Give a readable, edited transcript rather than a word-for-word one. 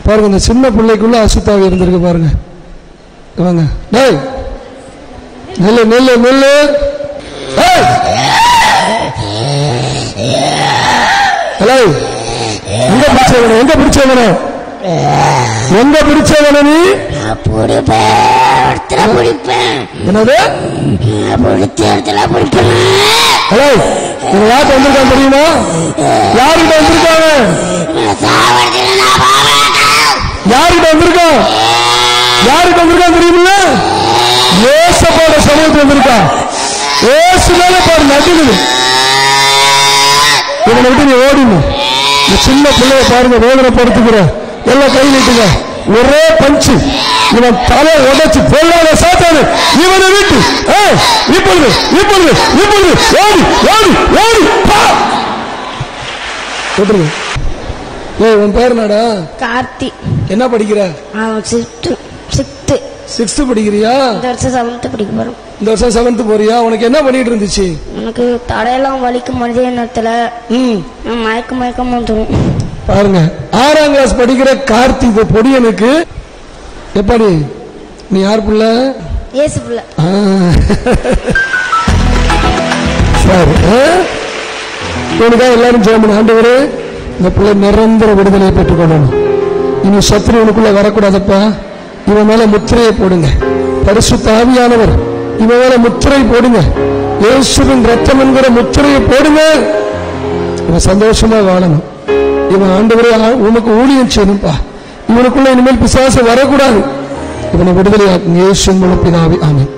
பாருங்க, இந்த சின்ன பிள்ளைக்குள்ள அசுத்தாவி இருந்திருக்கு பாருங்க. வாங்க, டேய் நெல்லு நெல்லு நெல்லு. எங்க பிடிச்சவன எங்க பிடிச்சவன எங்க பிடிச்சவன நீ? என்னது? ஹலோ, இவங்க யார்கிட்ட வந்திருக்காங்க தெரியுமா? யார்கிட்ட வந்திருக்காங்க? யார்கிட்ட வந்திருக்கான்? யாருக்கு வந்திருக்கான் தெரியுமில்ல? ஏசப்போட சமூகத்துக்கு வந்திருக்கான். ஏசுதான பாரு நடுங்குது. இவனை விட்டு நீ ஓடிணும். இந்த சின்ன பிள்ளைய பாருங்க, வேதனைப்படுத்துகிற. எல்லாம் கை நீட்டுங்க. ஒரே பஞ்சு, இவன் தலை உடைச்சு பொல்லாத சாத்தானு இவனை விட்டு இப்பொழுது இப்பொழுது இப்பொழுது ஓடி ஓடி ஓடி போட்டுருங்க. உன் பேர் என்னடா? கார்த்தி. என்ன படிக்கிற? 6th படிக்கிறியா? இந்த வருஷம் 7th படிக்க போறேன். இந்த வருஷம் 7th போறியா? உனக்கு என்ன பண்ணிட்டு இருந்துச்சு? எனக்கு தடையெல்லாம் வலிக்கும் மனித நேரத்துல மயக்கம் வந்துடும். பாருங்க, 6ஆம் கிளாஸ் படிக்கிற கார்த்தி பொடியனுக்கு எப்படி? நீ யார் புள்ள? ஏசு புள்ள. சரி, இவனுக்காக எல்லாரும் ஜெபம். ஆண்டவரே, இந்த பிள்ளை நிரந்தர விடுதலையை பெற்றுக்கொள்ளணும். இனி சத்ரு இவனுக்குள்ள வரக்கூடாதப்பா. இவன் மேல முத்திரையை போடுங்க. பரிசுத்த ஆவியானவர் இவன் மேல முத்திரை போடுங்க. இயேசுவின் ரத்தம் என்கிற முத்திரையை போடுங்க. இவன் சந்தோஷமா வாழணும். இவன் ஆண்டவரே உனக்கு ஊழியம் செய்யணும்பா. இவனுக்குள்ள இனிமேல் பிசாசு வரக்கூடாது. இவனை விடுதலையாக்கும் இயேசுவின் மூலம் பிதாவே, ஆமென்.